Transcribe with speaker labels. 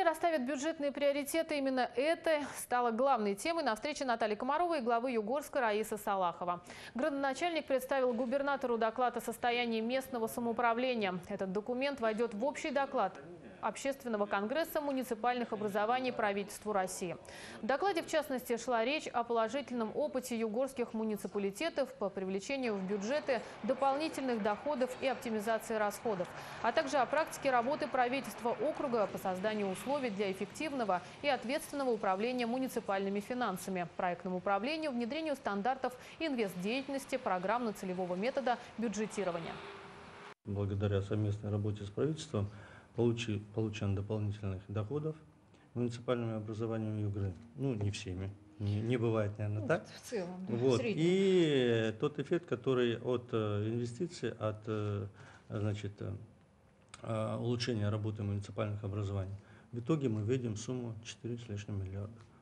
Speaker 1: расставят бюджетные приоритеты. Именно это стало главной темой на встрече Натальи Комаровой и главы Югорска Раисы Салахова. Градоначальник представил губернатору доклад о состоянии местного самоуправления. Этот документ войдет в общий доклад Общественного конгресса муниципальных образований правительству России. В докладе, в частности, шла речь о положительном опыте югорских муниципалитетов по привлечению в бюджеты дополнительных доходов и оптимизации расходов, а также о практике работы правительства округа по созданию условий для эффективного и ответственного управления муниципальными финансами, проектному управлению, внедрению стандартов инвестдеятельности, программно-целевого метода бюджетирования.
Speaker 2: Благодаря совместной работе с правительством получен дополнительных доходов муниципальными образованиями Югры. Ну, не всеми. Не бывает, наверное, так.
Speaker 1: В целом, да,
Speaker 2: вот.
Speaker 1: в среднем.
Speaker 2: И тот эффект, который от инвестиций, от улучшения работы муниципальных образований. В итоге мы видим сумму 4 с лишним миллиарда.